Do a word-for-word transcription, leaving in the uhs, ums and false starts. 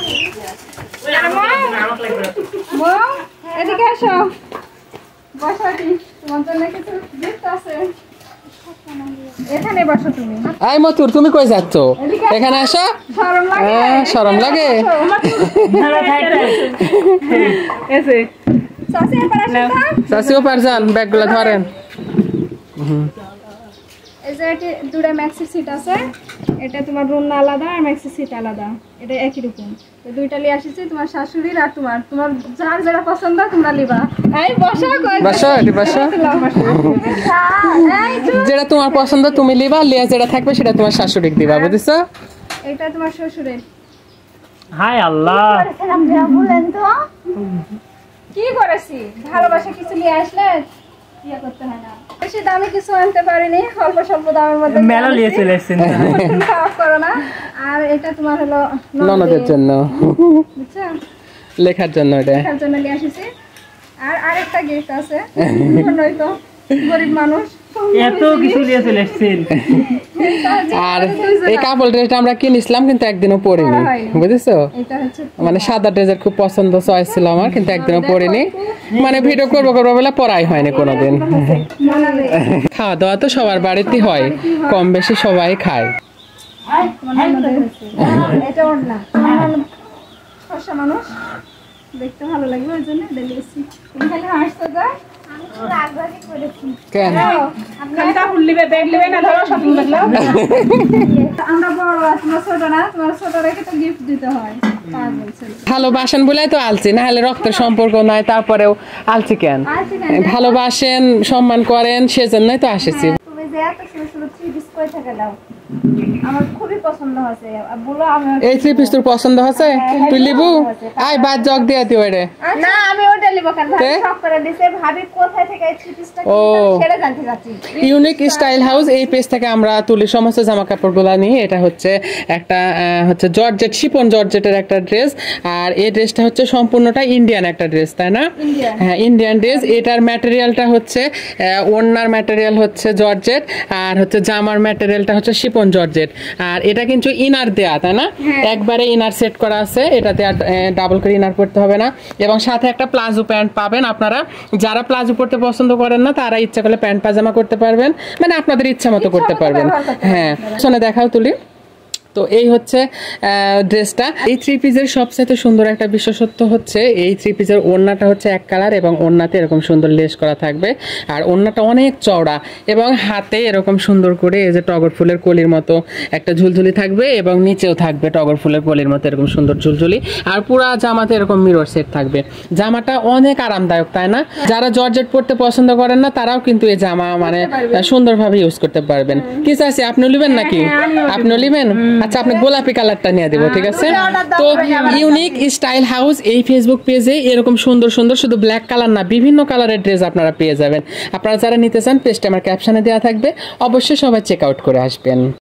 এদিকে আসো, বসাটি তোমার জন্য কিছু গিফট আছে, এখানে বসো তুমি। আই মতুর, তুমি কই যাচ্ছ? এখানে আসো। শরম লাগে? হ্যাঁ, শরম লাগে। এসে চাচি এবার আসো তো। চাচিও পারজান, ব্যাগগুলো ধরেন। এই যে এটি দুটো ম্যাক্সি সিট আছে, এটা তোমার রুম আলাদা আর ম্যাক্সি সিট আলাদা, এটা একই রকম। তো দুইটা লিয়ে আসিছি, তোমার শাশুড়ির আর তোমার তোমার যার যেটা পছন্দ তোমরা লিবা। এই বসো, কই বসো, এটি বসো। যেটা তোমার পছন্দ তুমি লিবা, লিয়া যেটা থাকবে সেটা তোমার শাশুড়িকে দিবা, বুঝছো? এটা তোমার শ্বশুরের। হায় আল্লাহ, বলেন তো কি করেছি, ভালোবাসা কিছু নিয়ে আসলে ইয়া করতে হয় না। বেশি দামে কিছু আনতে পারিনি, অল্প স্বল্প দামের মধ্যে মেলা নিয়ে চলে এসেছেন। খারাপ করো না। আর এটা তোমার হলো ননদের জন্য, বুঝছো, লেখার জন্য, এটা লেখার জন্য নিয়ে আসিছি। আর আরেকটা গিফট আছে, নয়তো গরিব মানুষ এত কিছু নিয়ে চলে এসেছেন। আর এই কাপড় ড্রেসটা আমরা কিনেছিলাম কিন্তু একদিনও পরিনি, বুঝেছো? এটা হচ্ছে মানে সাদা ড্রেসের খুব পছন্দ, চয়েস ছিল আমার, কিন্তু একদিনও পরিনি। মানে ভিডিও করবো করবো বলে পরাই হয়নি কোনোদিন। খাওয়া দাওয়া তো সবার বাড়িতে হয়, কম বেশি সবাই খায়। এটা ওর না, ফর্সা মানুষ দেখতে ভালো লাগবে, ওই জন্য দিয়েছি। তুমি খালি হাসতে যা, ভালোবাসেন বলে তো আলছি, না হলে রক্তের সম্পর্ক নাই, তারপরেও আলছি কেন? ভালোবাসেন, সম্মান করেন, সেজন্যই তো আসেছি। তুমি যে এত সুন্দর সুন্দর থ্রি পিস কই থেকে দাও, আমার খুবই পছন্দ হয়েছে। বলো আমি এই থ্রি পিস তোর পছন্দ হয়েছে, তুই লিবু? আয় বাদ জগ দিয়ে দিও রে। না আমি ওটা লিব কেন, ভাবি শক করে দিছে, ভাবি কোথায় থেকে এই থ্রি পিসটা ও কিনছে সেটা জানতে চাচ্ছি। ইউনিক স্টাইল হাউস, এই পেজ থেকে আমরা তুলি সমস্ত জামা কাপড়গুলো নিই। এটা হচ্ছে একটা হচ্ছে জর্জেট, শিপন জর্জেটের একটা ড্রেস। আর এই ড্রেসটা হচ্ছে সম্পূর্ণটা ইন্ডিয়ান একটা ড্রেস, তাই না? হ্যাঁ, ইন্ডিয়ান ড্রেস। এটার ম্যাটেরিয়ালটা হচ্ছে ওড়নার ম্যাটেরিয়াল হচ্ছে জর্জেট, আর হচ্ছে জামার ম্যাটেরিয়ালটা হচ্ছে শিপন জর্জেট। আর এটা কিন্তু ইনার দেয়া, তাই না? একবারে ইনার সেট করা আছে, এটাতে আর ডাবল করে ইনার করতে হবে না। এবং সাথে একটা প্লাজো প্যান্ট পাবেন আপনারা। যারা প্লাজো পরতে পছন্দ করেন না তারা ইচ্ছা করলে প্যান্ট পাজামা করতে পারবেন, মানে আপনাদের ইচ্ছা মতো করতে পারবেন। হ্যাঁ, শোনে দেখাও তুলি। তো এই হচ্ছে ড্রেসটা। এই থ্রি পিসের সবচেয়ে সুন্দর একটা বিশেষত্ব হচ্ছে এই থ্রি পিসের ওড়নাটা হচ্ছে এক কালার, এবং ওড়নাতে এরকম সুন্দর লেস করা থাকবে। আর ওড়নাটা অনেক চওড়া, এবং হাতে এরকম সুন্দর করে এই যে টগর ফুলের কলির মতো একটা ঝুলঝুলি থাকবে, এবং নিচেও থাকবে টগর ফুলের কলির মতো এরকম সুন্দর ঝুলঝুলি। আর পুরা জামাতে এরকম মিরর সেট থাকবে। জামাটা অনেক আরামদায়ক, তাই না? যারা জর্জেট পরতে পছন্দ করেন না তারাও কিন্তু এই জামা মানে সুন্দরভাবে ইউজ করতে পারবেন। কি চাইছি, আপনিও নেবেন নাকি? আপনিও নেবেন? আচ্ছা, আপনি গোলাপি কালারটা নিয়ে দেবো, ঠিক আছে? তো ইউনিক স্টাইল হাউস এই ফেসবুক পেজে এরকম সুন্দর সুন্দর, শুধু ব্ল্যাক কালার না, বিভিন্ন কালারের ড্রেস আপনারা পেয়ে যাবেন। আপনারা যারা নিতে চান পেজটা আমার ক্যাপশনে দেওয়া থাকবে, অবশ্যই সবাই চেক আউট করে আসবেন।